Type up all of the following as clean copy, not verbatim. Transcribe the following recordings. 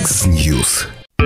X-News.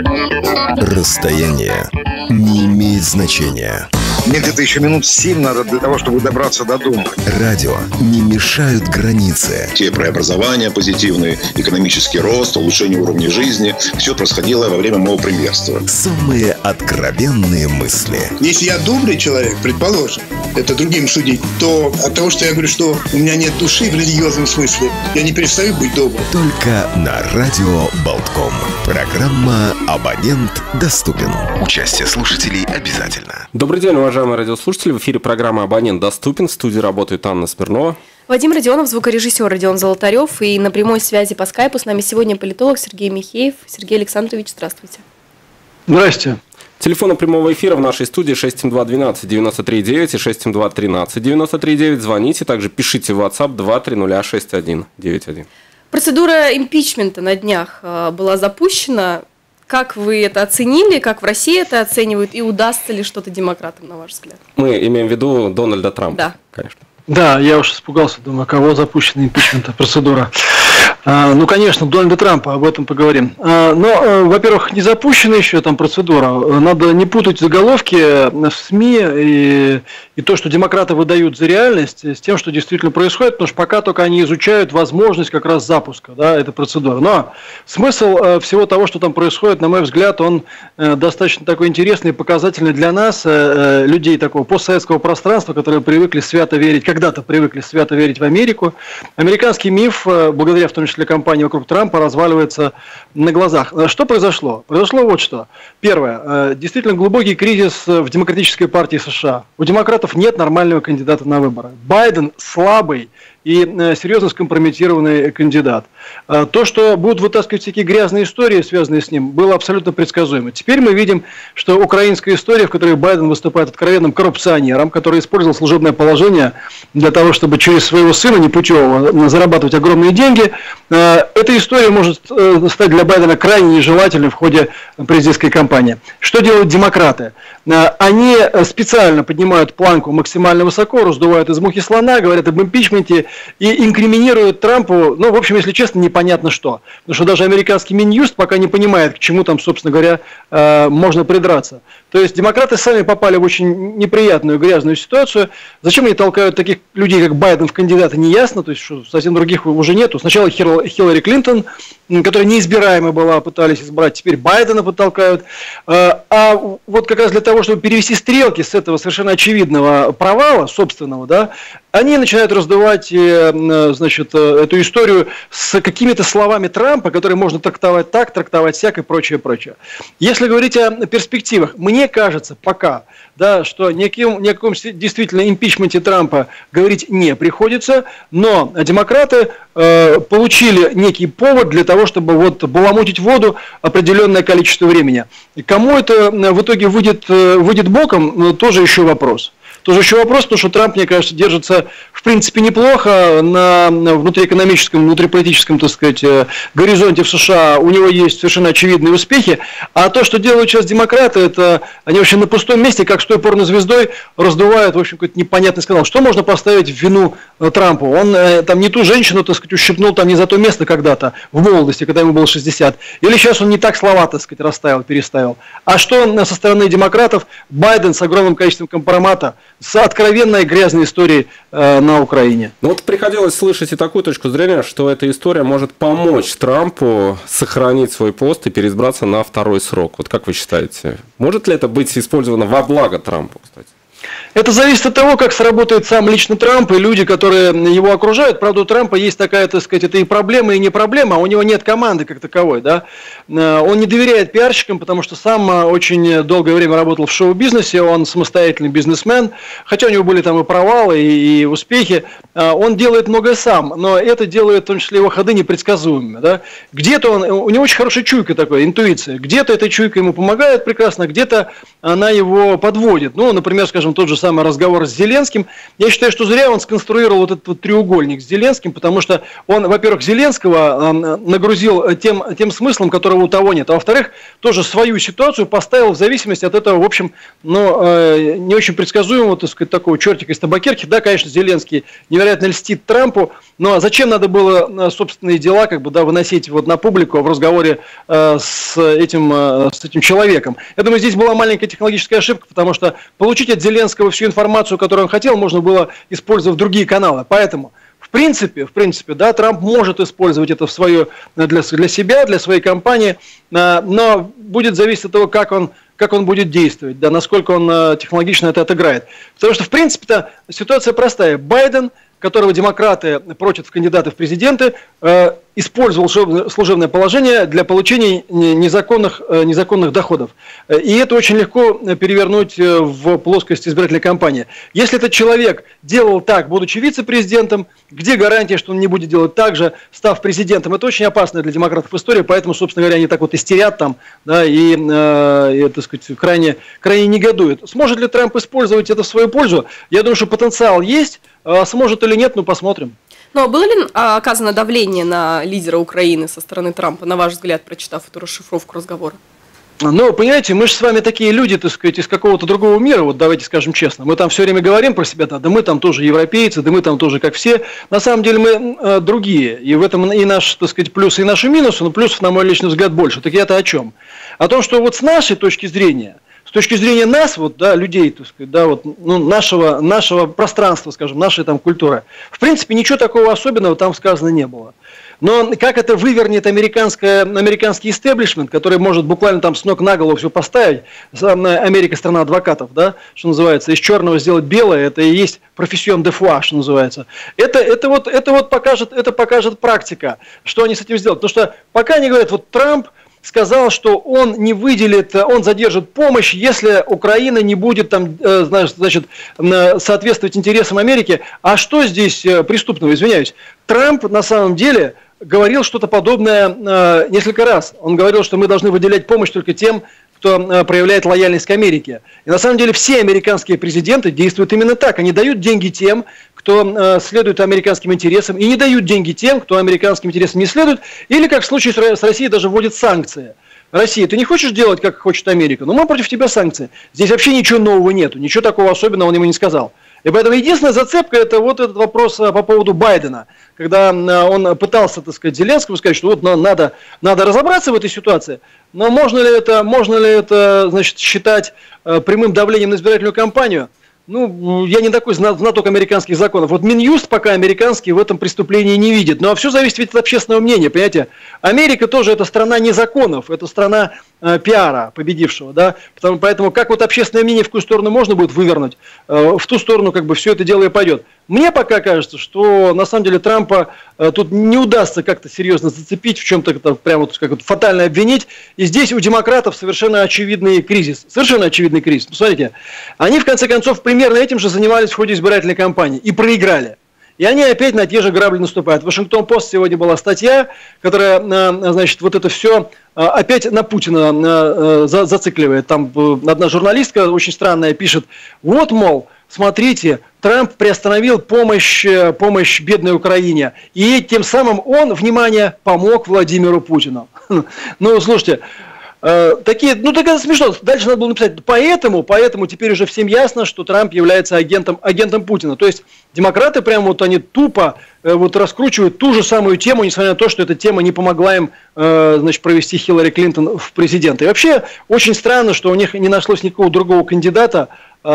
Расстояние не имеет значения. Мне где-то еще минут 7 надо для того, чтобы добраться до дома. Радио не мешают границы. Те преобразования позитивные, экономический рост, улучшение уровня жизни. Все происходило во время моего премьерства. Самые откровенные мысли. Если я добрый человек, предположим, это другим судить, то от того, что я говорю, что у меня нет души в религиозном смысле, я не перестаю быть добрым. Только на радио Болтком. Программа «Абонент доступен». Участие слушателей обязательно. Добрый день, уважаемые радиослушатели. В эфире программа «Абонент доступен». В студии работает Анна Смирнова. Вадим Родионов, звукорежиссер Родион Золотарев. И на прямой связи по скайпу с нами сегодня политолог Сергей Михеев. Сергей Александрович, здравствуйте. Здрасте. Телефон прямого эфира в нашей студии 672-12-93-9 и 672-13-93-9. Звоните, также пишите в WhatsApp 2306191. Процедура импичмента на днях была запущена. Как вы это оценили, как в России это оценивают, и удастся ли что-то демократам, на ваш взгляд? Мы имеем в виду Дональда Трампа. Да. Конечно. Да, я уж испугался, думаю, кого запущена импичмента процедура. Ну, конечно, Дональда Трампа, об этом поговорим. Но, во-первых, не запущена еще там процедура. Надо не путать заголовки в СМИ и то, что демократы выдают за реальность, с тем, что действительно происходит, потому что пока только они изучают возможность как раз запуска, да, этой процедуры. Но смысл всего того, что там происходит, на мой взгляд, он достаточно такой интересный и показательный для нас, людей такого постсоветского пространства, которые привыкли свято верить, когда-то привыкли свято верить в Америку. Американский миф, благодаря в том числе кампании вокруг Трампа, разваливается на глазах. Что произошло? Произошло вот что. Первое. Действительно глубокий кризис в Демократической партии США. У демократов нет нормального кандидата на выборы. Байден слабый и серьезно скомпрометированный кандидат. То, что будут вытаскивать всякие грязные истории, связанные с ним, было абсолютно предсказуемо. Теперь мы видим, что украинская история, в которой Байден выступает откровенным коррупционером, который использовал служебное положение для того, чтобы через своего сына непутевого зарабатывать огромные деньги, эта история может стать для Байдена крайне нежелательной в ходе президентской кампании. Что делают демократы? Они специально поднимают планку максимально высоко, раздувают из мухи слона, говорят об импичменте и инкриминируют Трампу, ну, в общем, если честно, непонятно что. Потому что даже американский Минюст пока не понимает, к чему там, собственно говоря, можно придраться. То есть демократы сами попали в очень неприятную, грязную ситуацию. Зачем они толкают таких людей, как Байден, в кандидаты, не ясно. То есть, что совсем других уже нету. Сначала Хиллари Клинтон, которая неизбираемая была, пытались избрать, теперь Байдена подтолкают. А вот как раз для того, чтобы перевести стрелки с этого совершенно очевидного провала собственного, да, они начинают раздувать, значит, эту историю с какими-то словами Трампа, которые можно трактовать так, трактовать сяк и прочее, прочее. Если говорить о перспективах, мне кажется пока, да, что ни о каком действительно импичменте Трампа говорить не приходится, но демократы получили некий повод для того, чтобы вот баламутить воду определенное количество времени. И кому это в итоге выйдет боком, тоже еще вопрос. Тоже еще вопрос, потому что Трамп, мне кажется, держится, в принципе, неплохо на внутриэкономическом, внутриполитическом, так сказать, горизонте в США. У него есть совершенно очевидные успехи. А то, что делают сейчас демократы, это они вообще на пустом месте, как с той порнозвездой, раздувают, в общем, какой-то непонятный скандал. Что можно поставить в вину Трампу? Он там не ту женщину, так сказать, ущипнул там не за то место когда-то, в молодости, когда ему было 60. Или сейчас он не так слова, так сказать, расставил, переставил. А что со стороны демократов? Байден с огромным количеством компромата, с откровенной грязной историей на Украине. Ну вот приходилось слышать и такую точку зрения, что эта история может помочь Трампу сохранить свой пост и переизбраться на второй срок. Вот как вы считаете, может ли это быть использовано во благо Трампу, кстати? Это зависит от того, как сработает сам лично Трамп и люди, которые его окружают. Правда, у Трампа есть такая, так сказать, это и проблема, и не проблема, а у него нет команды как таковой, да. Он не доверяет пиарщикам, потому что сам очень долгое время работал в шоу-бизнесе, он самостоятельный бизнесмен, хотя у него были там и провалы, и успехи. Он делает многое сам, но это делает в том числе его ходы непредсказуемыми, да. Где-то у него очень хорошая чуйка такая, интуиция. Где-то эта чуйка ему помогает прекрасно, где-то она его подводит. Ну, например, скажем, тот же самый разговор с Зеленским. Я считаю, что зря он сконструировал вот этот вот треугольник с Зеленским, потому что он, во-первых, Зеленского нагрузил тем смыслом, которого у того нет, а во-вторых, тоже свою ситуацию поставил в зависимости от этого, в общем, не очень предсказуемого, так сказать, такого чертика из табакерки. Да, конечно, Зеленский невероятно льстит Трампу, но зачем надо было собственные дела выносить вот на публику в разговоре с этим человеком? Я думаю, здесь была маленькая технологическая ошибка, потому что получить от Зеленского всю информацию, которую он хотел, можно было использовать другие каналы. Поэтому, в принципе, да, Трамп может использовать это для себя, для своей кампании, но будет зависеть от того, как он будет действовать, да, насколько он технологично это отыграет. Потому что, в принципе-то, ситуация простая. Байден, которого демократы прочат в кандидаты в президенты, использовал служебное положение для получения незаконных доходов. И это очень легко перевернуть в плоскость избирательной кампании. Если этот человек делал так, будучи вице-президентом, где гарантия, что он не будет делать так же, став президентом? Это очень опасная для демократов история, поэтому, собственно говоря, они так вот истерят там, да, и так сказать, крайне негодуют. Сможет ли Трамп использовать это в свою пользу? Я думаю, что потенциал есть. Сможет или нет, посмотрим. Но было ли оказано давление на лидера Украины со стороны Трампа, на ваш взгляд, прочитав эту расшифровку разговора? Ну, понимаете, мы же с вами такие люди, так сказать, из какого-то другого мира, вот давайте скажем честно. Мы там все время говорим про себя, да мы там тоже европейцы, да мы там тоже как все. На самом деле мы другие, и в этом и наш, так сказать, плюсы, и наши минусы, но плюсов, на мой личный взгляд, больше. Так я-то о чем? О том, что вот с нашей точки зрения, с точки зрения нас, вот, да, людей, так сказать, да, вот, нашего пространства, скажем, нашей там культуры, в принципе, ничего такого особенного там сказано не было. Но как это вывернет американский истеблишмент, который может буквально там с ног на голову все поставить, Америка страна адвокатов, да, что называется, из черного сделать белое, это и есть профессион де фуа, что называется. Это покажет практика, что они с этим сделают. Потому что пока они говорят, вот Трамп сказал, что он не выделит, он задержит помощь, если Украина не будет там, значит, соответствовать интересам Америки. А что здесь преступного, извиняюсь? Трамп на самом деле говорил что-то подобное несколько раз. Он говорил, что мы должны выделять помощь только тем, кто проявляет лояльность к Америке. И на самом деле все американские президенты действуют именно так. Они дают деньги тем, кто следует американским интересам, и не дают деньги тем, кто американским интересам не следует, или, как в случае с Россией, даже вводят санкции. Россия, ты не хочешь делать, как хочет Америка? Ну, мы против тебя санкции. Здесь вообще ничего нового нету, ничего такого особенного он ему не сказал. И поэтому единственная зацепка – это вот этот вопрос по поводу Байдена, когда он пытался, так сказать, Зеленскому сказать, что вот надо разобраться в этой ситуации. Но можно ли это, значит, считать прямым давлением на избирательную кампанию? Ну, я не такой знаток американских законов. Вот Минюст пока американский в этом преступлении не видит. Ну, а все зависит ведь от общественного мнения, понимаете? Америка тоже это страна не законов, это страна пиара победившего, да? Поэтому как вот общественное мнение в какую сторону можно будет вывернуть, в ту сторону как бы все это дело и пойдет. Мне пока кажется, что на самом деле Трампа тут не удастся как-то серьезно зацепить, в чем-то прямо вот, как фатально обвинить. И здесь у демократов совершенно очевидный кризис. Совершенно очевидный кризис. Посмотрите, они в конце концов примерно этим же занимались в ходе избирательной кампании и проиграли. И они опять на те же грабли наступают. В Вашингтон-Пост сегодня была статья, которая, значит, вот это все опять на Путина зацикливает. Там одна журналистка очень странная пишет, вот, мол, смотрите, Трамп приостановил помощь бедной Украине. И тем самым он, внимание, помог Владимиру Путину. Ну, слушайте, так это смешно. Дальше надо было написать, поэтому теперь уже всем ясно, что Трамп является агентом Путина. То есть демократы прямо вот они тупо вот раскручивают ту же самую тему, несмотря на то, что эта тема не помогла им, значит, провести Хиллари Клинтон в президенты. И вообще очень странно, что у них не нашлось никакого другого кандидата,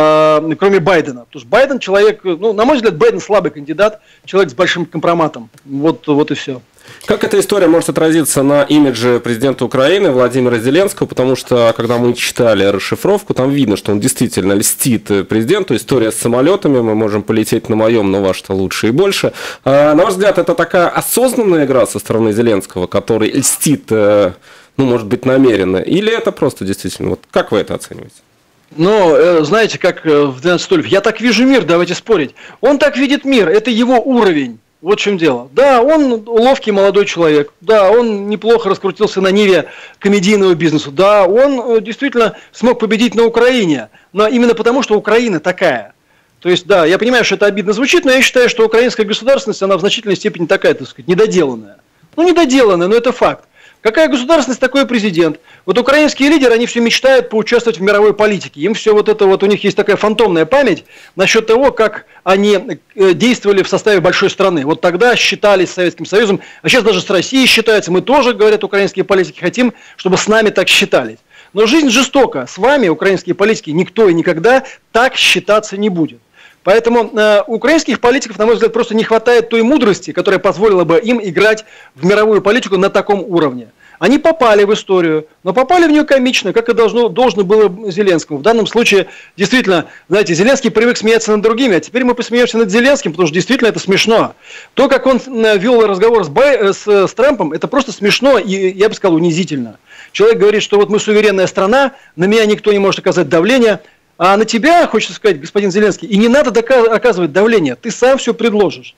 кроме Байдена. Потому что Байден человек, ну, на мой взгляд, Байден слабый кандидат, человек с большим компроматом. Вот и все. Как эта история может отразиться на имидже президента Украины Владимира Зеленского? Потому что, когда мы читали расшифровку, там видно, что он действительно льстит президенту. История с самолетами, мы можем полететь на моем, но ваш-то лучше и больше. На ваш взгляд, это такая осознанная игра со стороны Зеленского, который льстит, ну, может быть, намеренно? Или это просто действительно, вот как вы это оцениваете? Ну, знаете, как в 12 стульев, я так вижу мир, давайте спорить. Он так видит мир, это его уровень. Вот в чем дело. Да, он ловкий молодой человек. Да, он неплохо раскрутился на ниве комедийного бизнеса. Да, он действительно смог победить на Украине. Но именно потому, что Украина такая. То есть, да, я понимаю, что это обидно звучит, но я считаю, что украинская государственность, она в значительной степени такая, так сказать, недоделанная. Ну, недоделанная, но это факт. Какая государственность, такой президент. Вот украинские лидеры, они все мечтают поучаствовать в мировой политике. Им все вот это вот, у них есть такая фантомная память насчет того, как они действовали в составе большой страны. Вот тогда считались с Советским Союзом, а сейчас даже с Россией считаются. Мы тоже, говорят украинские политики, хотим, чтобы с нами так считались. Но жизнь жестока. С вами, украинские политики, никто и никогда так считаться не будет. Поэтому у украинских политиков, на мой взгляд, просто не хватает той мудрости, которая позволила бы им играть в мировую политику на таком уровне. Они попали в историю, но попали в нее комично, как и должно было Зеленскому. В данном случае, действительно, знаете, Зеленский привык смеяться над другими, а теперь мы посмеемся над Зеленским, потому что действительно это смешно. То, как он вел разговор с Трампом, это просто смешно и, я бы сказал, унизительно. Человек говорит, что вот мы суверенная страна, на меня никто не может оказать давление. А на тебя, хочется сказать, господин Зеленский, и не надо оказывать давление, ты сам все предложишь.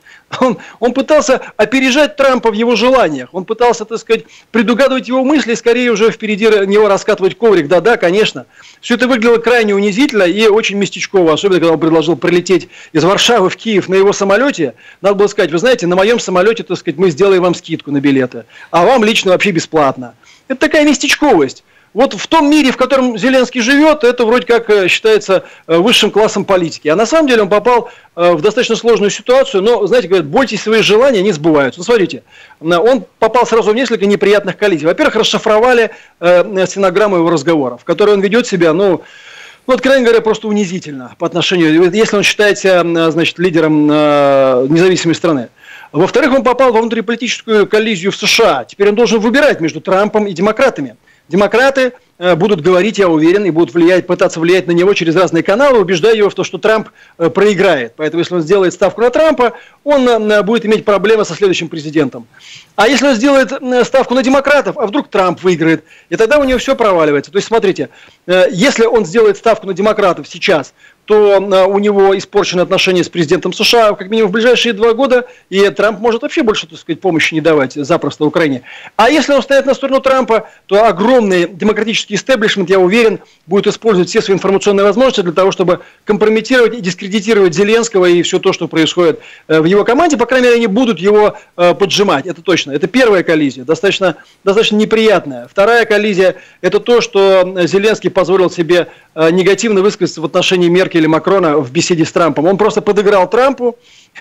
Он пытался опережать Трампа в его желаниях, он пытался, так сказать, предугадывать его мысли, скорее уже впереди него раскатывать коврик. Да, конечно. Все это выглядело крайне унизительно и очень местечково, особенно когда он предложил прилететь из Варшавы в Киев на его самолете. Надо было сказать, вы знаете, на моем самолете, так сказать, мы сделаем вам скидку на билеты, а вам лично вообще бесплатно. Это такая местечковость. Вот в том мире, в котором Зеленский живет, это вроде как считается высшим классом политики. А на самом деле он попал в достаточно сложную ситуацию, но, знаете, говорят, бойтесь своих желаний, они сбываются. Ну, смотрите, он попал сразу в несколько неприятных коллизий. Во-первых, расшифровали стенограмму его разговоров, в которой он ведет себя, ну, откровенно говоря, просто унизительно по отношению, если он считает себя, значит, лидером независимой страны. Во-вторых, он попал во внутриполитическую коллизию в США. Теперь он должен выбирать между Трампом и демократами. Демократы будут говорить, я уверен, и будут пытаться влиять на него через разные каналы, убеждая его в том, что Трамп проиграет. Поэтому, если он сделает ставку на Трампа, он будет иметь проблемы со следующим президентом. А если он сделает ставку на демократов, а вдруг Трамп выиграет, и тогда у него все проваливается. То есть, смотрите, если он сделает ставку на демократов сейчас, то у него испорчены отношения с президентом США как минимум в ближайшие 2 года, и Трамп может вообще больше, так сказать, помощи не давать запросто Украине. А если он стоит на сторону Трампа, то огромный демократический истеблишмент, я уверен, будет использовать все свои информационные возможности для того, чтобы компрометировать и дискредитировать Зеленского и все то, что происходит в его команде. По крайней мере, они будут его поджимать, это точно. Это первая коллизия, достаточно неприятная. Вторая коллизия – это то, что Зеленский позволил себе негативно высказаться в отношении Меркель или Макрона в беседе с Трампом. Он просто подыграл Трампу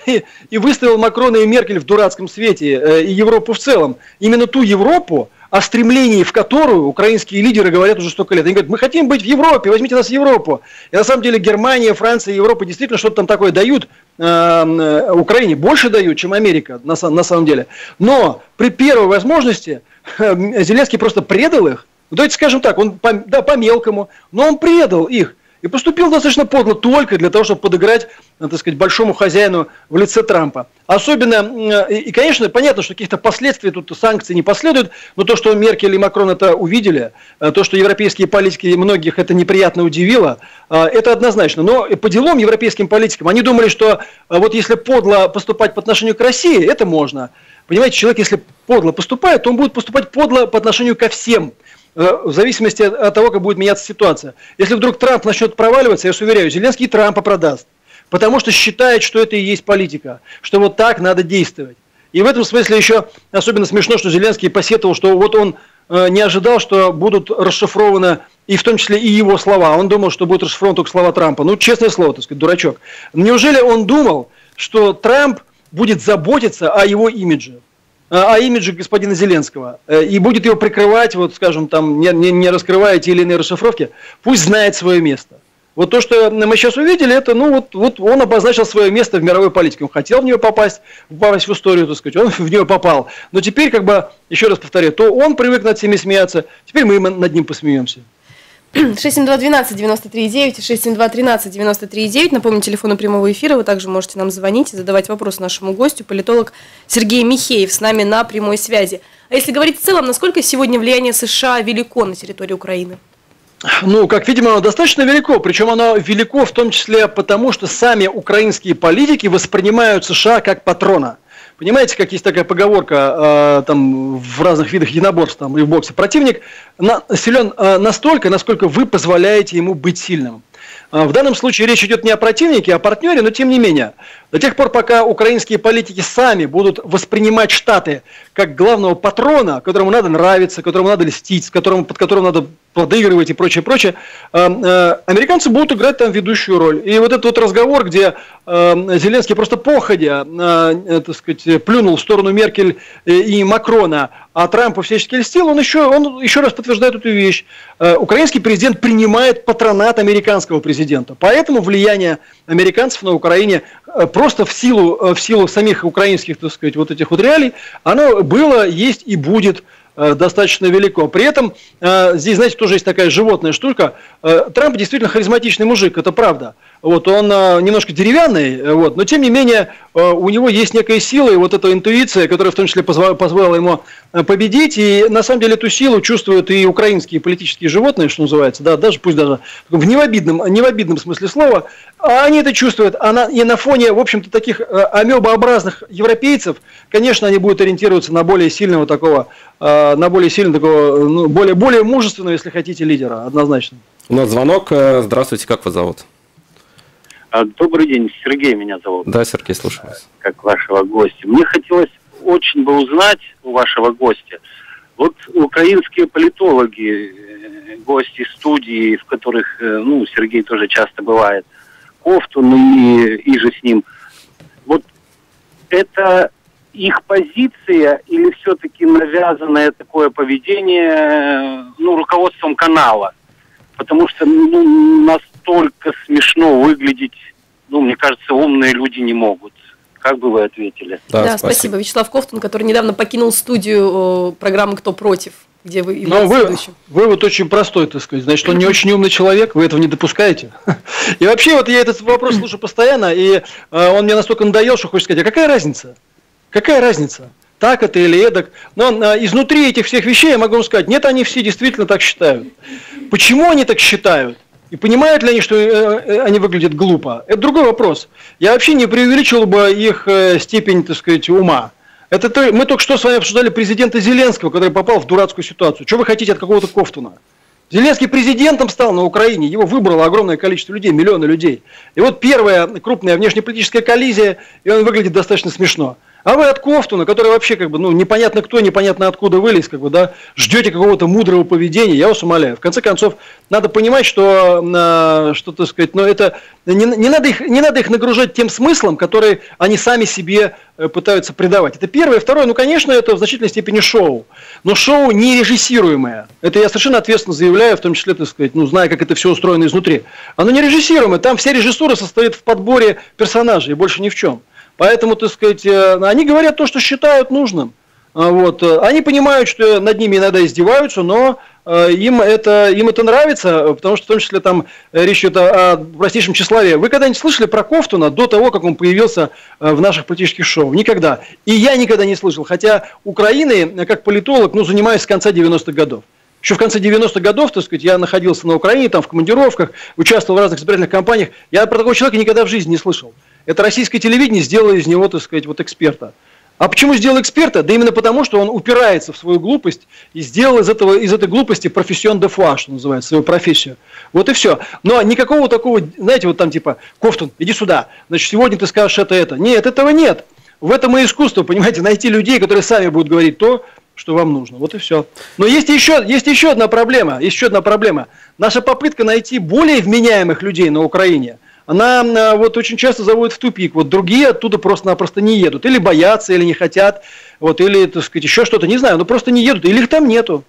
и выставил Макрона и Меркель в дурацком свете, и Европу в целом. Именно ту Европу, о стремлении в которую украинские лидеры говорят уже столько лет. Они говорят, мы хотим быть в Европе, возьмите нас в Европу. И на самом деле Германия, Франция и Европа действительно что-то там такое дают Украине, больше дают, чем Америка на самом деле. Но при первой возможности Зеленский просто предал их. Давайте скажем так, он по-мелкому, но он предал их. И поступил достаточно подло только для того, чтобы подыграть, так сказать, большому хозяину в лице Трампа. Особенно, и, конечно, понятно, что каких-то последствий тут санкций не последует, но то, что Меркель и Макрон это увидели, то, что европейские политики многих это неприятно удивило, это однозначно. Но по делам европейским политикам они думали, что вот если подло поступать по отношению к России, это можно. Понимаете, человек, если подло поступает, то он будет поступать подло по отношению ко всем. В зависимости от того, как будет меняться ситуация. Если вдруг Трамп начнет проваливаться, я вас уверяю, Зеленский Трампа продаст. Потому что считает, что это и есть политика. Что вот так надо действовать. И в этом смысле еще особенно смешно, что Зеленский посетовал, что вот он не ожидал, что будут расшифрованы и в том числе и его слова. Он думал, что будут расшифрованы только слова Трампа. Ну, честное слово, так сказать, дурачок. Неужели он думал, что Трамп будет заботиться о его имидже? О имидже господина Зеленского, и будет его прикрывать, вот скажем, там, не раскрывая те или иные расшифровки, пусть знает свое место. Вот то, что мы сейчас увидели, это, ну, вот он обозначил свое место в мировой политике. Он хотел в нее попасть в историю, так сказать, он в нее попал. Но теперь, как бы, еще раз повторяю, то он привык над всеми смеяться, теперь мы над ним посмеемся. 672-12-93-9 и 672-13-93-9. Напомню, телефону прямого эфира. Вы также можете нам звонить и задавать вопрос нашему гостю. Политолог Сергей Михеев с нами на прямой связи. А если говорить в целом, насколько сегодня влияние США велико на территории Украины? Ну, как видимо, оно достаточно велико. Причем оно велико в том числе потому, что сами украинские политики воспринимают США как патрона. Понимаете, как есть такая поговорка там, в разных видах единоборств там, и в боксе. Противник силен настолько, насколько вы позволяете ему быть сильным. В данном случае речь идет не о противнике, а о партнере, но тем не менее. До тех пор, пока украинские политики сами будут воспринимать Штаты как главного патрона, которому надо нравиться, которому надо льстить, под которым надо подыгрывать и прочее, прочее, американцы будут играть там ведущую роль. И вот этот вот разговор, где Зеленский просто походя, так сказать, плюнул в сторону Меркель и Макрона, а Трампу всячески льстил, он еще раз подтверждает эту вещь. Украинский президент принимает патронат американского президента. Поэтому влияние американцев на Украине просто в силу самих украинских, так сказать, вот этих вот реалий, оно было, есть и будет достаточно велико. При этом здесь, знаете, тоже есть такая животная штука. Трамп действительно харизматичный мужик, это правда. Вот, он немножко деревянный, вот, но тем не менее у него есть некая сила и вот эта интуиция, которая в том числе позволила ему победить. И на самом деле эту силу чувствуют и украинские политические животные, что называется, да, пусть даже в невобидном смысле слова. А они это чувствуют. И на фоне, в общем-то, таких амебообразных европейцев, конечно, они будут ориентироваться на более сильного такого, ну, более мужественного, если хотите, лидера, однозначно. У нас звонок. Здравствуйте, как вас зовут? Добрый день, Сергей меня зовут. Да, Сергей, слушаю вас. Как вашего гостя. Мне хотелось очень бы узнать у вашего гостя, вот украинские политологи, гости студии, в которых, ну, Сергей тоже часто бывает, Ковтун и же с ним, вот это их позиция или все-таки навязанное такое поведение, ну, руководством канала? Потому что, ну, настолько смешно выглядеть, ну, мне кажется, умные люди не могут. Как бы вы ответили? Да, спасибо. Вячеслав Ковтун, который недавно покинул студию программы «Кто против», где вы являетесь вывод очень простой, так сказать. Значит, он не очень умный человек, вы этого не допускаете. И вообще, вот я этот вопрос слушаю постоянно, и он мне настолько надоел, что хочется сказать, а какая разница? Какая разница? Так это или эдак. Но изнутри этих всех вещей я могу вам сказать, нет, они все действительно так считают. Почему они так считают? И понимают ли они, что они выглядят глупо? Это другой вопрос. Я вообще не преувеличил бы их степень, так сказать, ума. Мы только что с вами обсуждали президента Зеленского, который попал в дурацкую ситуацию. Что вы хотите от какого-то Ковтуна? Зеленский президентом стал на Украине, его выбрало огромное количество людей, миллионы людей. И вот первая крупная внешнеполитическая коллизия, и он выглядит достаточно смешно. А вы от Ковтуна, который вообще как бы, ну, непонятно кто, непонятно откуда вылез, как бы, да, ждете какого-то мудрого поведения, я вас умоляю. В конце концов, надо понимать, что так сказать, ну, это не надо их нагружать тем смыслом, который они сами себе пытаются придавать. Это первое. Второе, ну, конечно, это в значительной степени шоу. Но шоу не режиссируемое. Это я совершенно ответственно заявляю, в том числе, так сказать, ну, зная, как это все устроено изнутри. Оно не режиссируемое. Там вся режиссура состоит в подборе персонажей, и больше ни в чем. Поэтому, так сказать, они говорят то, что считают нужным. Вот. Они понимают, что над ними иногда издеваются, но им это нравится, потому что в том числе там речь идет о простейшем тщеславии. Вы когда-нибудь слышали про Ковтуна до того, как он появился в наших политических шоу? Никогда. И я никогда не слышал. Хотя Украиной, как политолог, ну, занимаюсь с конца 90-х годов. Еще в конце 90-х годов, так сказать, я находился на Украине, там в командировках, участвовал в разных избирательных кампаниях. Я про такого человека никогда в жизни не слышал. Это российское телевидение сделало из него, так сказать, вот эксперта. А почему сделал эксперта? Да именно потому, что он упирается в свою глупость и сделал из этой глупости профессион де фуа, что называется, свою профессию. Вот и все. Но никакого такого, знаете, вот там типа, Ковтун, иди сюда, значит, сегодня ты скажешь это. Нет, этого нет. В этом и искусство, понимаете, найти людей, которые сами будут говорить то, что вам нужно. Вот и все. Но есть еще одна проблема. Наша попытка найти более вменяемых людей на Украине, она вот очень часто заводит в тупик. Вот другие оттуда просто-напросто не едут. Или боятся, или не хотят, вот, или, так сказать, еще что-то, не знаю, но просто не едут, или их там нету.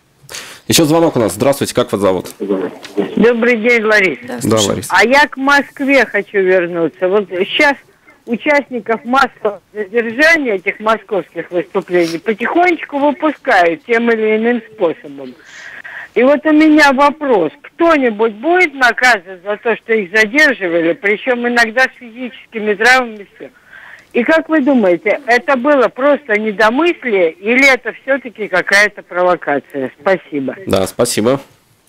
Еще звонок у нас. Здравствуйте, как вас зовут? Добрый день, Лариса. Да, Лариса. А я к Москве хочу вернуться. Вот сейчас участников массового задержания этих московских выступлений потихонечку выпускают тем или иным способом. И вот у меня вопрос. Кто-нибудь будет наказан за то, что их задерживали, причем иногда с физическими травмами? И как вы думаете, это было просто недомыслие или это все-таки какая-то провокация? Спасибо. Да, спасибо.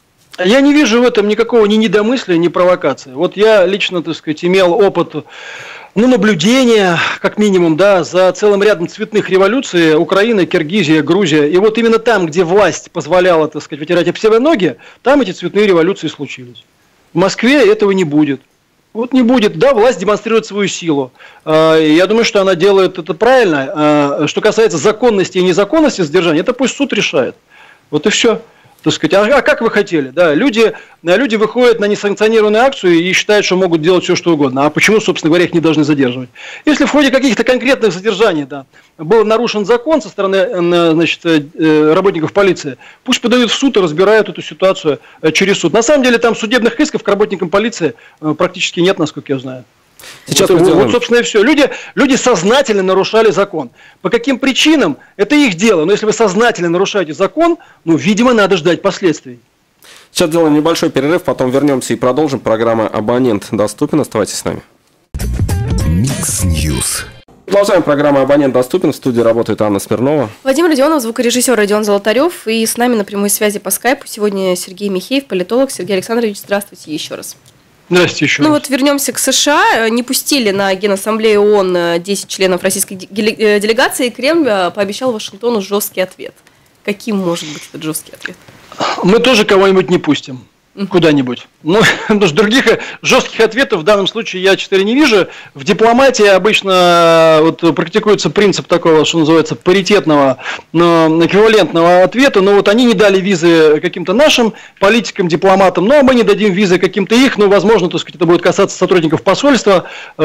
Я не вижу в этом никакого ни недомыслия, ни провокации. Вот я лично, так сказать, имел опыт, ну, наблюдения, как минимум, да, за целым рядом цветных революций: Украина, Киргизия, Грузия. И вот именно там, где власть позволяла, так сказать, вытирать об себя ноги, там эти цветные революции случились. В Москве этого не будет. Вот не будет. Да, власть демонстрирует свою силу. Я думаю, что она делает это правильно. Что касается законности и незаконности задержания, это пусть суд решает. Вот и все. Так сказать, а как вы хотели? Да, люди выходят на несанкционированную акцию и считают, что могут делать все, что угодно. А почему, собственно говоря, их не должны задерживать? Если в ходе каких-то конкретных задержаний был нарушен закон со стороны, значит, работников полиции, пусть подают в суд и разбирают эту ситуацию через суд. На самом деле там судебных исков к работникам полиции практически нет, насколько я знаю. Сейчас вот, собственно, и все. Люди сознательно нарушали закон. По каким причинам, это их дело. Но если вы сознательно нарушаете закон, видимо, надо ждать последствий. Сейчас делаем небольшой перерыв, потом вернемся и продолжим. Программа «Абонент доступен». Оставайтесь с нами. Микс Ньюс. Продолжаем программу «Абонент доступен». В студии работает Анна Смирнова. Владимир Родионов, звукорежиссер Родион Золотарев. И с нами на прямой связи по скайпу сегодня Сергей Михеев, политолог. Сергей Александрович, здравствуйте еще раз. Здравствуйте еще раз. Вот вернемся к США. Не пустили на Генассамблею ООН 10 членов российской делегации, и Кремль пообещал Вашингтону жесткий ответ. Каким может быть этот жесткий ответ? Мы тоже кого-нибудь не пустим. Куда-нибудь. Потому что других жестких ответов в данном случае я, честно говоря, не вижу. В дипломатии обычно практикуется принцип такого, что называется, паритетного, эквивалентного ответа. Но они не дали визы каким-то нашим политикам, дипломатам, но мы не дадим визы каким-то их. Возможно, так сказать, это будет касаться сотрудников посольства,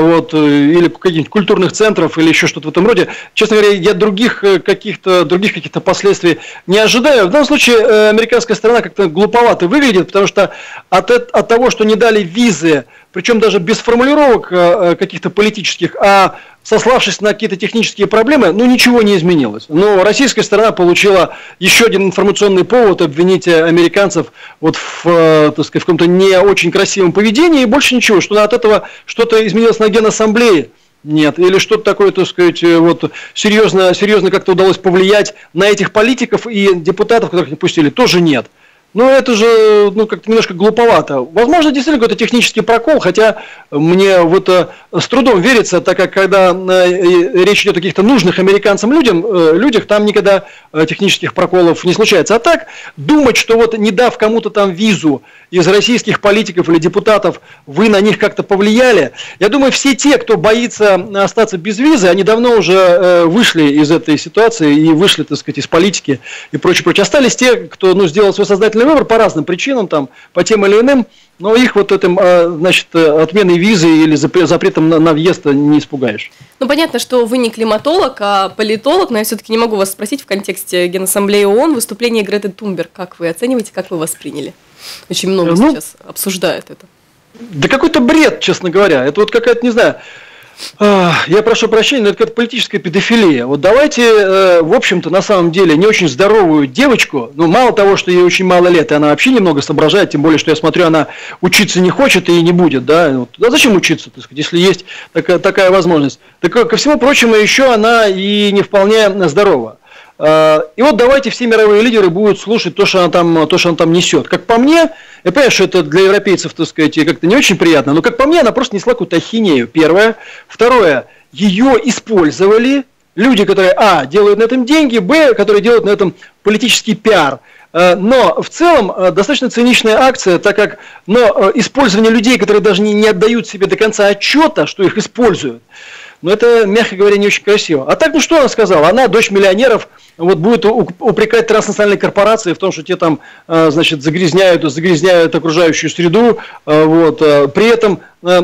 или каких-нибудь культурных центров, или еще что-то в этом роде. Честно говоря, я других каких-то последствий не ожидаю. В данном случае американская сторона как-то глуповато выглядит, потому что от того, что не дали визы, причем даже без формулировок каких-то политических, а сославшись на какие-то технические проблемы, ничего не изменилось. Но российская сторона получила еще один информационный повод обвинить американцев в каком-то не очень красивом поведении, и больше ничего, что от этого что-то изменилось на Генассамблее. Нет, или что-то такое, так сказать, серьезно как-то удалось повлиять на этих политиков и депутатов, которых не пустили, тоже нет. Это же, как-то немножко глуповато. Возможно, действительно какой-то технический прокол, хотя мне в это с трудом верится, так как когда речь идет о каких-то нужных американцам людях, там никогда технических проколов не случается. А так, думать, что не дав кому-то там визу из российских политиков или депутатов, вы на них как-то повлияли. Я думаю, все те, кто боится остаться без визы, они давно уже вышли из этой ситуации и вышли, так сказать, из политики и прочее. Остались те, кто сделал свой сознательный выбор по разным причинам, по тем или иным, но их этим, отменой визы или запретом на въезд не испугаешь. Понятно, что вы не климатолог, а политолог, но я все-таки не могу вас спросить в контексте Генассамблеи ООН выступление Греты Тунберг. Как вы оцениваете, как вы восприняли? Очень много сейчас обсуждают это. Да какой-то бред, честно говоря. Это какая-то, не знаю, я прошу прощения, но это какая-то политическая педофилия. Давайте, в общем-то, на самом деле, не очень здоровую девочку, мало того, что ей очень мало лет, и она вообще немного соображает, тем более, что я смотрю, она учиться не хочет и не будет, да, зачем учиться, так сказать, если есть такая возможность. Так, ко всему прочему, еще она и не вполне здорова. И давайте все мировые лидеры будут слушать то, что она там несет. Как по мне, я понимаю, что это для европейцев, так сказать, как-то не очень приятно, но как по мне, она просто несла какую-то ахинею, первое. Второе, ее использовали люди, которые, делают на этом деньги, которые делают на этом политический пиар. Но в целом достаточно циничная акция, так как использование людей, которые даже не отдают себе до конца отчета, что их используют, это, мягко говоря, не очень красиво. А так, что она сказала? Она, дочь миллионеров, будет упрекать транснациональные корпорации в том, что те там, загрязняют окружающую среду. При этом,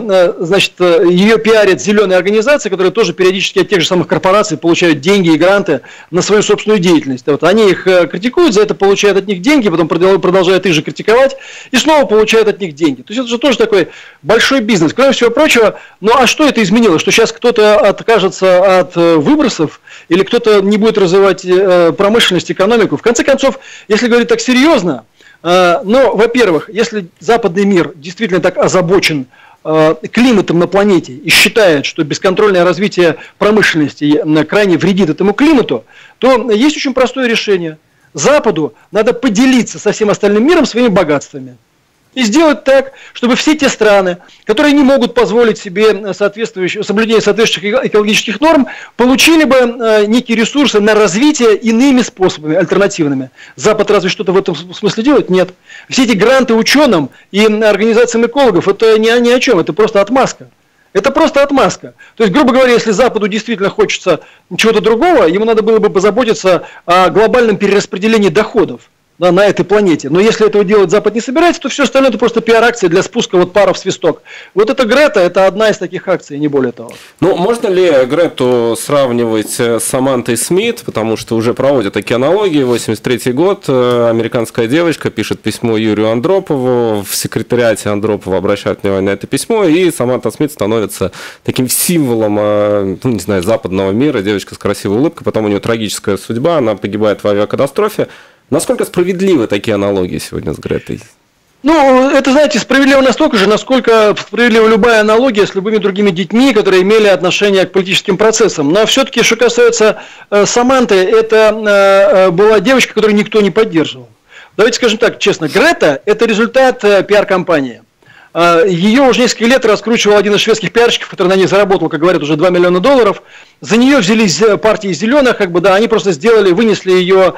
ее пиарят зеленые организации, которые тоже периодически от тех же самых корпораций получают деньги и гранты на свою собственную деятельность. Они их критикуют, за это получают от них деньги, потом продолжают их же критиковать и снова получают от них деньги. То есть это же тоже такой большой бизнес. Кроме всего прочего, а что это изменило? Что сейчас кто-то откажется от выбросов или кто-то не будет развивать промышленность, экономику? В конце концов, если говорить так серьезно, во-первых, если западный мир действительно так озабочен климатом на планете и считает, что бесконтрольное развитие промышленности крайне вредит этому климату, то есть очень простое решение. Западу надо поделиться со всем остальным миром своими богатствами. И сделать так, чтобы все те страны, которые не могут позволить себе соблюдение соответствующих экологических норм, получили бы некие ресурсы на развитие иными способами, альтернативными. Запад разве что-то в этом смысле делает? Нет. Все эти гранты ученым и организациям экологов, это ни о чем, это просто отмазка. Это просто отмазка. То есть, грубо говоря, если Западу действительно хочется чего-то другого, ему надо было бы позаботиться о глобальном перераспределении доходов. Да, на этой планете. Но если этого делать Запад не собирается, то все остальное это просто пиар-акция для спуска вот пара в свисток. Вот эта Грета, это одна из таких акций, не более того. Ну, можно ли Грету сравнивать с Самантой Смит, потому что уже проводят такие аналогии. 83-й год, американская девочка пишет письмо Юрию Андропову, в секретариате Андропова обращают внимание на это письмо, и Саманта Смит становится таким символом, ну, не знаю, западного мира, девочка с красивой улыбкой, потом у нее трагическая судьба, она погибает в авиакатастрофе. Насколько справедливы такие аналогии сегодня с Гретой? Ну, это, знаете, справедливо настолько же, насколько справедлива любая аналогия с любыми другими детьми, которые имели отношение к политическим процессам. Но все-таки, что касается Саманты, это была девочка, которую никто не поддерживал. Давайте скажем так, честно, Грета – это результат пиар-компании. Ее уже несколько лет раскручивал один из шведских пиарщиков, который на ней заработал, как говорят, уже $2 миллиона. За нее взялись партии зеленых, как бы, да, они просто вынесли ее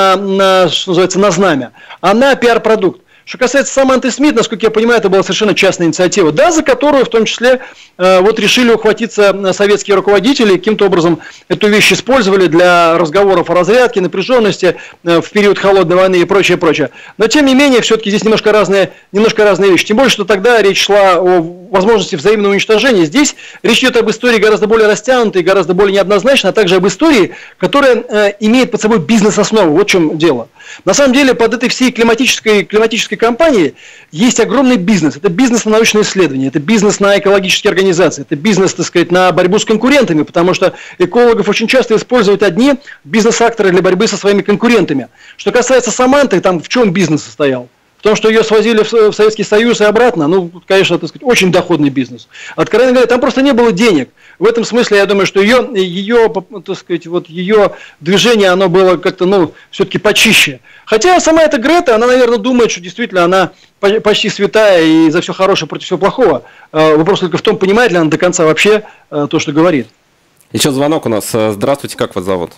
что называется, на знамя. Она пиар-продукт. Что касается Саманты Смит, насколько я понимаю, это была совершенно частная инициатива, да, за которую в том числе вот решили ухватиться советские руководители, каким-то образом эту вещь использовали для разговоров о разрядке, напряженности в период холодной войны и прочее, прочее. Но тем не менее, все-таки здесь немножко разные вещи. Тем более, что тогда речь шла о возможности взаимного уничтожения. Здесь речь идет об истории гораздо более растянутой, гораздо более неоднозначной, а также об истории, которая имеет под собой бизнес-основу. Вот в чем дело. На самом деле, под этой всей климатической кампанией есть огромный бизнес. Это бизнес на научные исследования, это бизнес на экологические организации, это бизнес, так сказать, на борьбу с конкурентами, потому что экологов очень часто используют одни бизнес-акторы для борьбы со своими конкурентами. Что касается Саманты, там в чем бизнес состоял? В том, что ее свозили в Советский Союз и обратно, ну, конечно, так сказать, очень доходный бизнес. Откровенно говоря, там просто не было денег. В этом смысле, я думаю, что ее, так сказать, вот ее движение, оно было как-то, ну, все-таки почище. Хотя сама эта Грета, она, наверное, думает, что действительно она почти святая и за все хорошее против всего плохого. Вопрос только в том, понимает ли она до конца вообще то, что говорит. Еще звонок у нас. Здравствуйте, как вас зовут?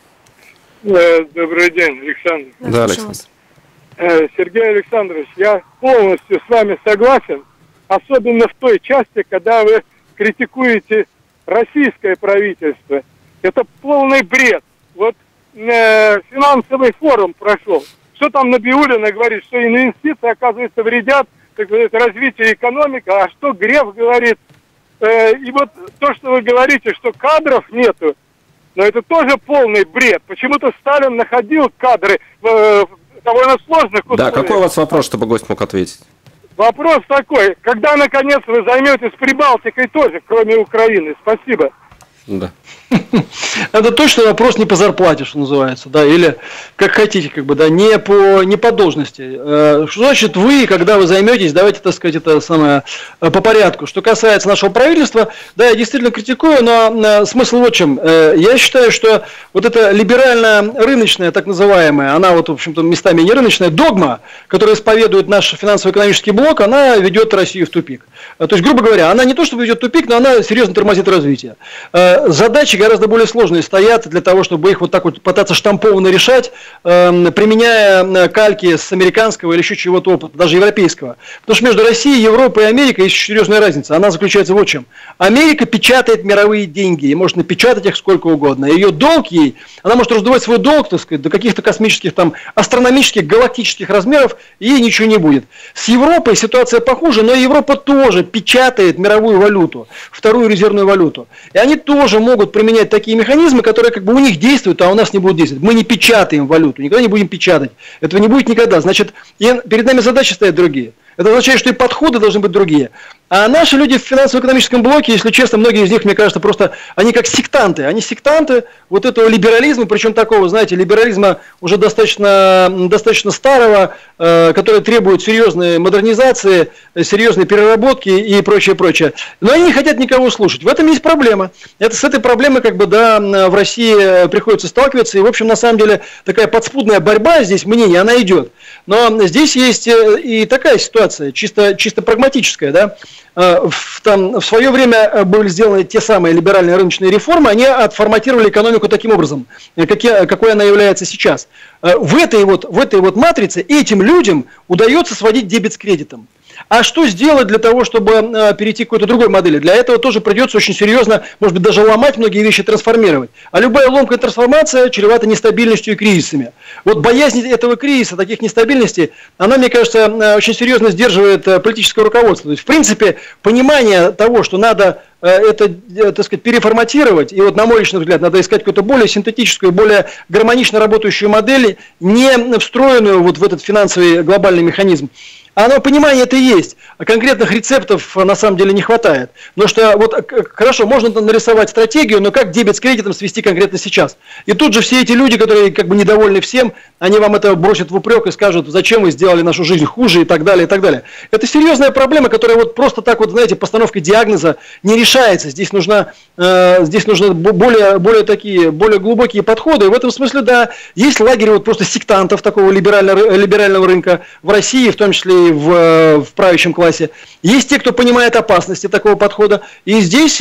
Добрый день, Александр. Да, Александр. Сергей Александрович, я полностью с вами согласен, особенно в той части, когда вы критикуете российское правительство. Это полный бред. Вот финансовый форум прошел. Что там Набиуллина говорит, что инвестиции, оказывается, вредят развитию экономики, а что Греф говорит. И вот то, что вы говорите, что кадров нету, но это тоже полный бред. Почему-то Сталин находил кадры в довольно сложных условиях. Да, какой у вас вопрос, чтобы гость мог ответить? Вопрос такой, когда наконец вы займетесь Прибалтикой тоже, кроме Украины? Спасибо. Да. Это точно вопрос не по зарплате, что называется, да, или как хотите, как бы, да, не по должности. Что значит вы, когда вы займетесь, давайте, так сказать, это самое по порядку. Что касается нашего правительства, да, я действительно критикую, но смысл вот в чем. Я считаю, что вот эта либерально-рыночная, так называемая, она вот, в общем-то, местами не рыночная, догма, которая исповедует наш финансово-экономический блок, она ведет Россию в тупик. То есть, грубо говоря, она не то, что ведет в тупик, но она серьезно тормозит развитие. Задачи гораздо более сложные стоят для того, чтобы их вот так вот пытаться штампованно решать, применяя кальки с американского или еще чего-то опыта, даже европейского. Потому что между Россией, Европой и Америкой есть серьезная разница. Она заключается вот в чем. Америка печатает мировые деньги и может напечатать их сколько угодно. Ее долг ей, она может раздувать свой долг, так сказать, до каких-то космических, там, астрономических, галактических размеров, и ей ничего не будет. С Европой ситуация похуже, но Европа тоже печатает мировую валюту, вторую резервную валюту. И они тоже могут применять такие механизмы, которые как бы у них действуют, а у нас не будут действовать. Мы не печатаем валюту, никогда не будем печатать. Этого не будет никогда. Значит, перед нами задачи стоят другие. Это означает, что и подходы должны быть другие. А наши люди в финансово-экономическом блоке, если честно, многие из них, мне кажется, просто они как сектанты. Они сектанты вот этого либерализма, причем такого, знаете, либерализма уже достаточно старого, который требует серьезной модернизации, серьезной переработки и прочее, прочее. Но они не хотят никого слушать. В этом есть проблема. С этой проблемой, как бы, да, в России приходится сталкиваться. И, в общем, на самом деле, такая подспудная борьба здесь, мнение, она идет. Но здесь есть и такая ситуация. ситуация, чисто прагматическая, да. В свое время были сделаны те самые либеральные рыночные реформы, они отформатировали экономику таким образом, какой она является сейчас. В этой вот матрице этим людям удается сводить дебет с кредитом. А что сделать для того, чтобы перейти к какой-то другой модели? Для этого тоже придется очень серьезно, может быть, даже ломать многие вещи, трансформировать. А любая ломка и трансформация чревата нестабильностью и кризисами. Вот боязнь этого кризиса, таких нестабильностей, она, мне кажется, очень серьезно сдерживает политическое руководство. То есть, в принципе, понимание того, что надо это, так сказать, переформатировать, и вот, на мой личный взгляд, надо искать какую-то более синтетическую, более гармонично работающую модель, не встроенную вот в этот финансовый глобальный механизм. Оно, понимание это есть, а конкретных рецептов на самом деле не хватает. Но что вот хорошо, можно нарисовать стратегию, но как дебет с кредитом свести конкретно сейчас? И тут же все эти люди, которые как бы недовольны всем, они вам это бросят в упрек и скажут, зачем вы сделали нашу жизнь хуже и так далее, и так далее. Это серьезная проблема, которая вот просто так вот, знаете, постановкой диагноза не решается. Здесь нужны более глубокие подходы. И в этом смысле, да, есть лагерь вот просто сектантов такого либерального рынка в России, в том числе и в правящем классе. Есть те, кто понимает опасности такого подхода. И здесь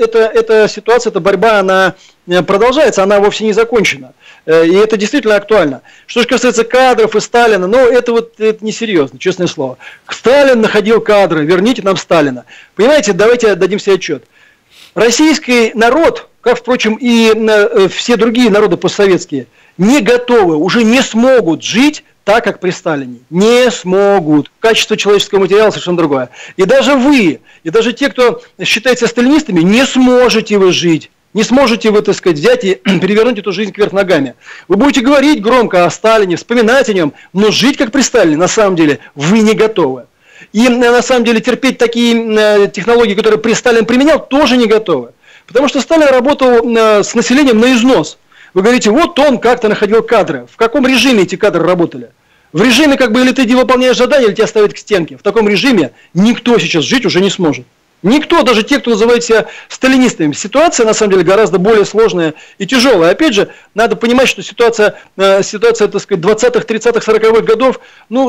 эта ситуация, эта борьба, она продолжается, она вовсе не закончена. И это действительно актуально. Что же касается кадров и Сталина, ну это несерьезно, честное слово. Сталин находил кадры, верните нам Сталина. Понимаете, давайте дадим себе отчет. Российский народ, как, впрочем, и все другие народы постсоветские, не готовы, уже не смогут жить так, как при Сталине. Не смогут. Качество человеческого материала совершенно другое. И даже вы, и даже те, кто считает себя сталинистами, не сможете вы жить. Не сможете вы, так сказать, взять и перевернуть эту жизнь кверх ногами. Вы будете говорить громко о Сталине, вспоминать о нем, но жить как при Сталине, на самом деле, вы не готовы. И на самом деле терпеть такие технологии, которые при Сталине применял, тоже не готовы. Потому что Сталин работал с населением на износ. Вы говорите, вот он как-то находил кадры. В каком режиме эти кадры работали? В режиме, как бы, или ты выполняешь задание, или тебя ставят к стенке. В таком режиме никто сейчас жить уже не сможет. Никто, даже те, кто называет себя сталинистами. Ситуация, на самом деле, гораздо более сложная и тяжелая. Опять же, надо понимать, что ситуация, так сказать, 20-х, 30-х, 40-х годов, ну,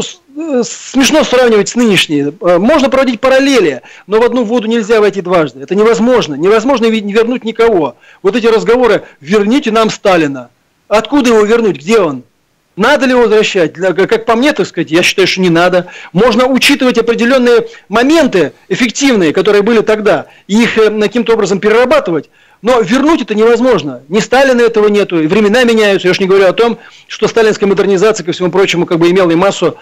смешно сравнивать с нынешней. Можно проводить параллели, но в одну воду нельзя войти дважды. Это невозможно. Невозможно не вернуть никого. Вот эти разговоры «верните нам Сталина». Откуда его вернуть? Где он? Надо ли его возвращать? Как по мне, так сказать, я считаю, что не надо. Можно учитывать определенные моменты эффективные, которые были тогда, и их каким-то образом перерабатывать. Но вернуть это невозможно. Ни Сталина этого нету, и времена меняются. Я уж не говорю о том, что сталинская модернизация, ко всему прочему, как бы имела и массу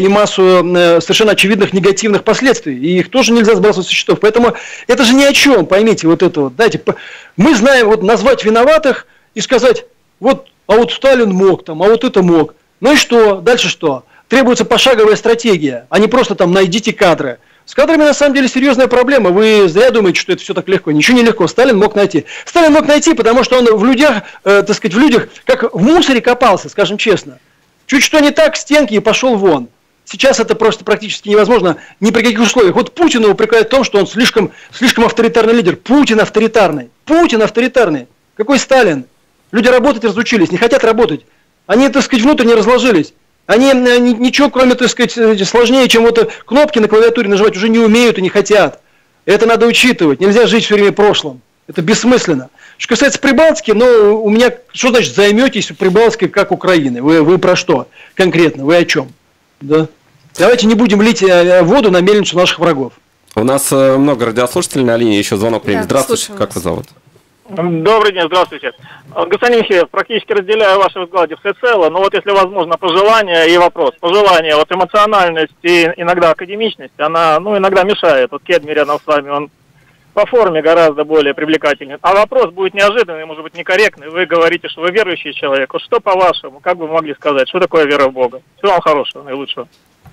совершенно очевидных негативных последствий. И их тоже нельзя сбрасывать со счетов. Поэтому это же ни о чем, поймите, вот это вот. Знаете, мы знаем вот назвать виноватых и сказать, вот, а вот Сталин мог там, а вот это мог. Ну и что? Дальше что? Требуется пошаговая стратегия, а не просто там найдите кадры. С кадрами на самом деле серьезная проблема. Вы зря думаете, что это все так легко. Ничего не легко. Сталин мог найти. Сталин мог найти, потому что он в людях, так сказать, в людях, как в мусоре копался, скажем честно. Чуть что не так, стенки и пошел вон. Сейчас это просто практически невозможно ни при каких условиях. Вот Путин упрекает в том, что он слишком авторитарный лидер. Путин авторитарный. Путин авторитарный. Какой Сталин? Люди работать разучились, не хотят работать. Они, так сказать, внутренне разложились. Они ничего, кроме, так сказать, сложнее, чем вот кнопки на клавиатуре нажимать, уже не умеют и не хотят. Это надо учитывать. Нельзя жить все время прошлым. Это бессмысленно. Что касается Прибалтики, ну, у меня, что значит займетесь Прибалтикой как Украины? Вы про что конкретно? Вы о чем? Да? Давайте не будем лить воду на мельницу наших врагов. У нас много радиослушателей на линии, еще звонок примем. Да, здравствуйте, как вас зовут? Добрый день, здравствуйте. Господин Михеев, практически разделяю ваши взгляды всецело, но вот если возможно пожелание и вопрос. Пожелание, вот эмоциональность и иногда академичность, она, ну, иногда мешает. Вот Кедми рядом с вами, он по форме гораздо более привлекательный. А вопрос будет неожиданный, может быть, некорректный. Вы говорите, что вы верующий человек. Вот что по-вашему, как бы вы могли сказать, что такое вера в Бога? Всего вам хорошего, наилучшего.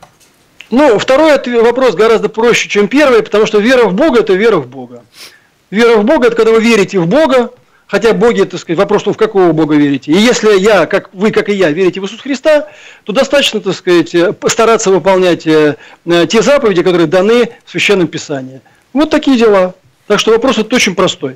Ну, второй вопрос гораздо проще, чем первый, потому что вера в Бога – это вера в Бога. Вера в Бога – это когда вы верите в Бога, хотя Боги, так сказать, вопрос, в какого Бога верите. И если я, как вы, как и я, верите в Иисуса Христа, то достаточно, так сказать, стараться выполнять те заповеди, которые даны в Священном Писании. Вот такие дела. Так что вопрос этот очень простой.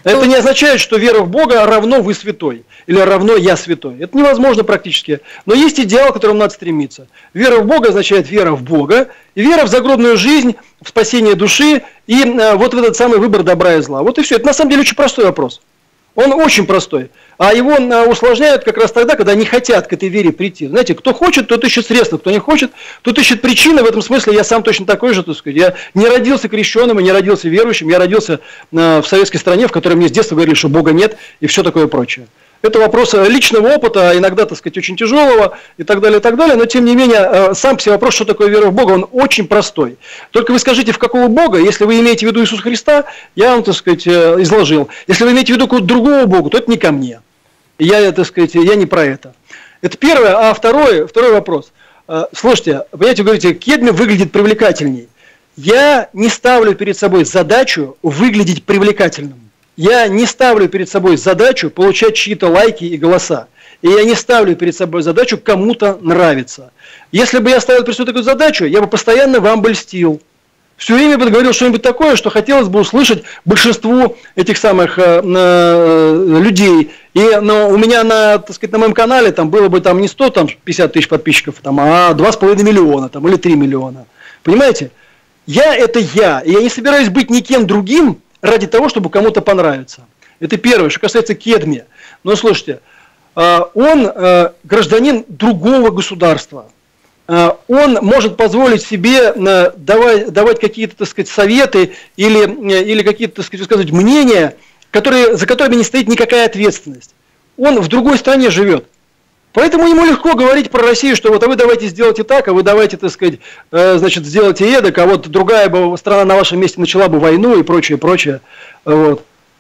Это не означает, что вера в Бога равно вы святой или равно я святой. Это невозможно практически. Но есть идеал, к которому надо стремиться. Вера в Бога означает вера в Бога, и вера в загробную жизнь, в спасение души и вот в этот самый выбор добра и зла. Вот и все. Это на самом деле очень простой вопрос. Он очень простой. А его усложняют как раз тогда, когда не хотят к этой вере прийти. Знаете, кто хочет, тот ищет средства, кто не хочет, тот ищет причины. В этом смысле я сам точно такой же, так сказать. Я не родился крещеным, и не родился верующим. Я родился в советской стране, в которой мне с детства говорили, что Бога нет, и все такое прочее. Это вопрос личного опыта, иногда, так сказать, очень тяжелого и так далее, но тем не менее, сам по себе вопрос, что такое вера в Бога, он очень простой. Только вы скажите, в какого Бога, если вы имеете в виду Иисуса Христа, я вам, так сказать, изложил. Если вы имеете в виду какого-то другого Бога, то это не ко мне. Я, так сказать, я не про это. Это первое. А второй вопрос. Слушайте, понимаете, вы говорите, Кедми выглядит привлекательней. Я не ставлю перед собой задачу выглядеть привлекательным. Я не ставлю перед собой задачу получать чьи-то лайки и голоса. И я не ставлю перед собой задачу кому-то нравиться. Если бы я ставил перед собой такую задачу, я бы постоянно вам бы льстил. Все время бы говорил что-нибудь такое, что хотелось бы услышать большинству этих самых людей. Но у меня так сказать, на моем канале там было бы там не 150 тысяч подписчиков, а 2,5 миллиона или 3 миллиона. Понимаете? Я это я. И я не собираюсь быть никем другим ради того, чтобы кому-то понравиться. Это первое. Что касается Кедми. Но слушайте, он гражданин другого государства. Он может позволить себе давать какие-то, так сказать, советы или какие-то, так сказать, мнения, за которыми не стоит никакая ответственность. Он в другой стране живет. Поэтому ему легко говорить про Россию, что вот а вы давайте сделайте так, а вы давайте, так сказать, значит, сделайте эдак, а вот другая бы страна на вашем месте начала бы войну и прочее. Вот.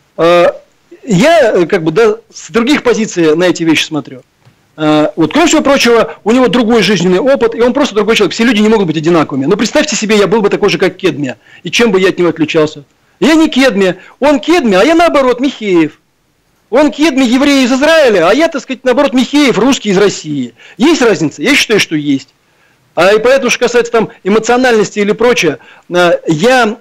Я с других позиций на эти вещи смотрю. Вот, кроме всего прочего, у него другой жизненный опыт, и он просто другой человек. Все люди не могут быть одинаковыми. Но представьте себе, я был бы такой же, как Кедми. И чем бы я от него отличался? Я не Кедми, он Кедми, а я наоборот Михеев. Он Кедми, еврей из Израиля, а я, так сказать, наоборот, Михеев, русский из России. Есть разница? Я считаю, что есть. И поэтому, что касается там эмоциональности или прочее, я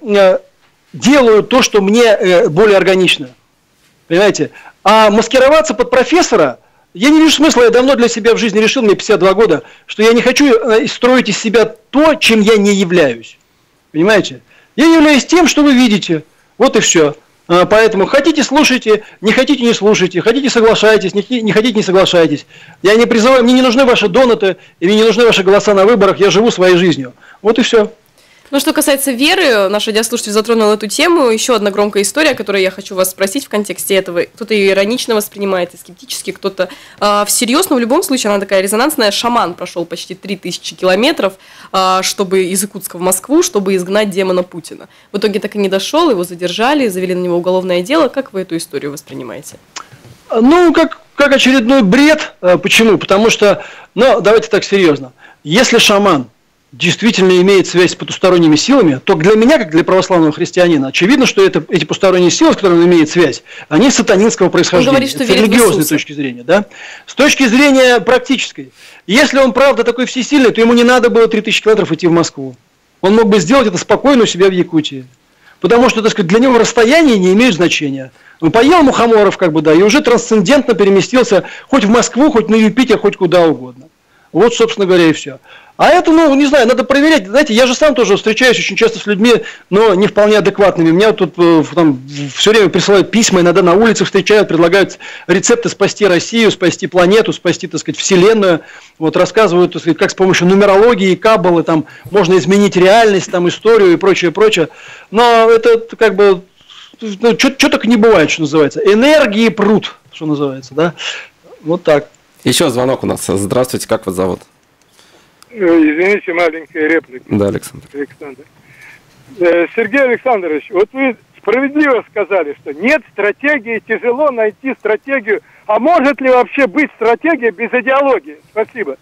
делаю то, что мне более органично. Понимаете? А маскироваться под профессора, я не вижу смысла, я давно для себя в жизни решил, мне 52 года, что я не хочу строить из себя то, чем я не являюсь. Понимаете? Я являюсь тем, что вы видите. Вот и все. Поэтому хотите слушайте, не хотите не слушайте, хотите соглашайтесь, не хотите не соглашайтесь. Я не призываю, мне не нужны ваши донаты, и мне не нужны ваши голоса на выборах, я живу своей жизнью. Вот и все. Ну, что касается веры, наш радиослушатель затронул эту тему. Еще одна громкая история, о которой я хочу вас спросить в контексте этого. Кто-то ее иронично воспринимает и скептически, кто-то всерьез, но в любом случае она такая резонансная. Шаман прошел почти 3000 километров, чтобы из Иркутска в Москву, чтобы изгнать демона Путина. В итоге так и не дошел, его задержали, завели на него уголовное дело. Как вы эту историю воспринимаете? Ну, как очередной бред. Почему? Потому что, давайте так серьезно. Если шаман действительно имеет связь с потусторонними силами, то для меня, как для православного христианина, очевидно, что эти потусторонние силы, с которыми он имеет связь, они сатанинского происхождения. Он говорит, что с религиозной точки зрения. Да? С точки зрения практической. Если он правда такой всесильный, то ему не надо было 3000 километров идти в Москву. Он мог бы сделать это спокойно у себя в Якутии. Потому что, так сказать, для него расстояние не имеет значения. Он поел мухоморов, и уже трансцендентно переместился хоть в Москву, хоть на Юпитер, хоть куда угодно. Вот, собственно говоря, и все. А это, не знаю, надо проверять. Знаете, я же сам тоже встречаюсь очень часто с людьми, но не вполне адекватными. Меня тут все время присылают письма, иногда на улицах встречают, предлагают рецепты спасти Россию, спасти планету, спасти, так сказать, Вселенную. Вот рассказывают, так сказать, как с помощью нумерологии и каббалы там можно изменить реальность, там историю и прочее. Но это что только не бывает, что называется. Энергии пруд, что называется, да? Вот так. Еще звонок у нас. Здравствуйте, как вас зовут? Извините, маленькая реплика. Да, Александр. Сергей Александрович, вот вы справедливо сказали, что нет стратегии, тяжело найти стратегию. А может ли вообще быть стратегия без идеологии? Спасибо.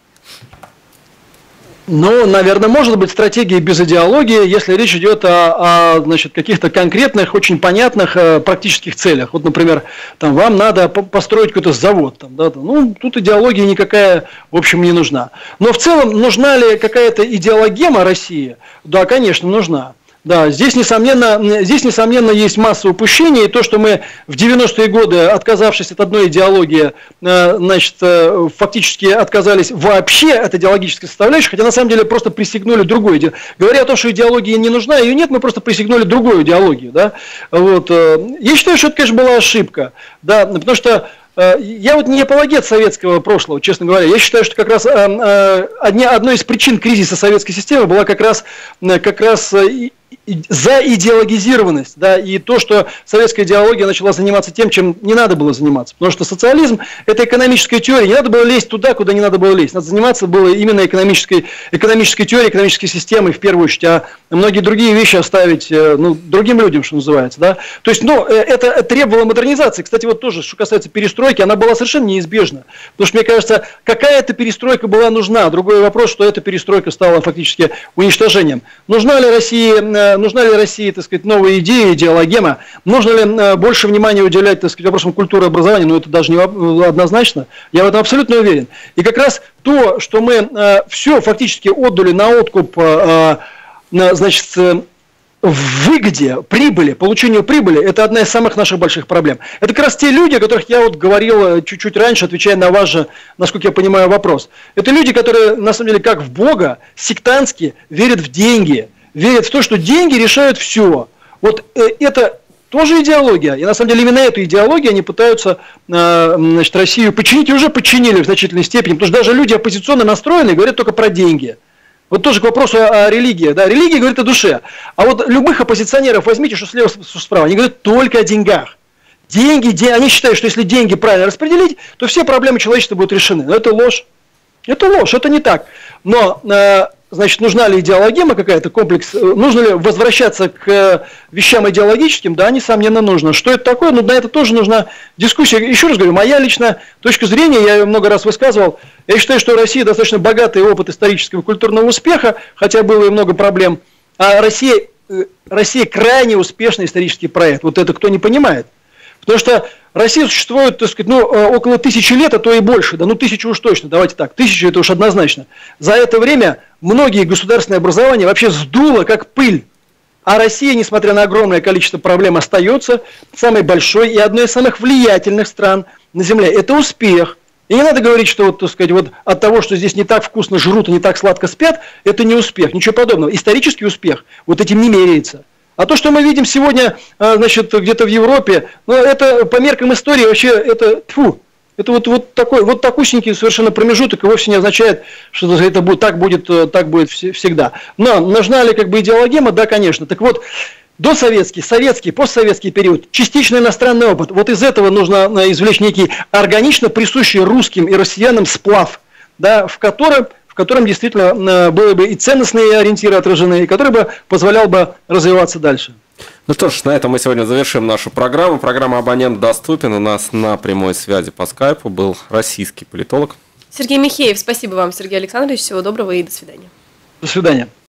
Наверное, может быть стратегия без идеологии, если речь идет о каких-то конкретных, очень понятных практических целях. Вот, например, вам надо построить какой-то завод. Тут идеология никакая, в общем, не нужна. Но в целом, нужна ли какая-то идеологема России? Да, конечно, нужна. Да, здесь, несомненно, есть масса упущений. И то, что мы в 90-е годы, отказавшись от одной идеологии, значит, фактически отказались вообще от идеологической составляющей, хотя на самом деле просто присягнули другой. Говоря о том, что идеология не нужна, ее нет, мы просто присягнули другую идеологию. Да? Вот. Я считаю, что это, конечно, была ошибка. Да? Потому что я вот не апологет советского прошлого, честно говоря. Я считаю, что как раз одной из причин кризиса советской системы была как раз заидеологизированность, да, и то, что советская идеология начала заниматься тем, чем не надо было заниматься. Потому что социализм – это экономическая теория, не надо было лезть туда, куда не надо было лезть. Надо заниматься было именно экономической теорией, экономической системой в первую очередь, а многие другие вещи оставить другим людям, что называется. Да? То есть, это требовало модернизации. Кстати, вот тоже, что касается перестройки, она была совершенно неизбежна. Потому что, мне кажется, какая-то перестройка была нужна. Другой вопрос, что эта перестройка стала фактически уничтожением. Нужна ли России, так сказать, новые идеи, идеологема? Нужно ли больше внимания уделять, так сказать, вопросам культуры и образования? Это даже не однозначно. Я в этом абсолютно уверен. И как раз то, что мы все фактически отдали на откуп, значит, в выгоде, прибыли, получению прибыли, это одна из самых наших больших проблем. Это как раз те люди, о которых я вот говорил чуть-чуть раньше, отвечая на ваш же, насколько я понимаю, вопрос. Это люди, которые, на самом деле, как в Бога, сектантски верят в деньги, верят в то, что деньги решают все. Вот это тоже идеология. И на самом деле именно эту идеологию они пытаются, значит, Россию починить, и уже подчинили в значительной степени. Потому что даже люди оппозиционно настроенные говорят только про деньги. Вот тоже к вопросу о религии. Да, религия говорит о душе. А вот любых оппозиционеров возьмите, что слева, что справа, они говорят только о деньгах. Деньги, они считают, что если деньги правильно распределить, то все проблемы человечества будут решены. Но это ложь. Это ложь, это не так. Но, значит, нужна ли идеологема какая-то, комплекс, нужно ли возвращаться к вещам идеологическим? Да, несомненно, нужно. Что это такое? На это тоже нужна дискуссия. Еще раз говорю, моя личная точка зрения, я ее много раз высказывал, я считаю, что Россия достаточно богатый опыт исторического и культурного успеха, хотя было и много проблем, а Россия крайне успешный исторический проект. Вот это кто не понимает. Потому что Россия существует, так сказать, около 1000 лет, а то и больше. Да, 1000 уж точно, давайте так. 1000 это уж однозначно. За это время многие государственные образования вообще сдуло как пыль. А Россия, несмотря на огромное количество проблем, остается самой большой и одной из самых влиятельных стран на Земле. Это успех. И не надо говорить, что вот, так сказать, вот от того, что здесь не так вкусно жрут и не так сладко спят, это не успех. Ничего подобного. Исторический успех вот этим не меряется. А то, что мы видим сегодня, значит, где-то в Европе, это по меркам истории вообще, это вот такусенький совершенно промежуток, и вовсе не означает, что это будет, так будет всегда. Но нужна ли как бы идеологема? Да, конечно. Так вот, досоветский, советский, постсоветский период, частично иностранный опыт. Вот из этого нужно извлечь некий органично присущий русским и россиянам сплав, да, в котором действительно были бы и ценностные ориентиры отражены, и который бы позволял бы развиваться дальше. Ну что ж, на этом мы сегодня завершим нашу программу. Программа «Абонент доступен». У нас на прямой связи по скайпу был российский политолог Сергей Михеев. Спасибо вам, Сергей Александрович. Всего доброго и до свидания. До свидания.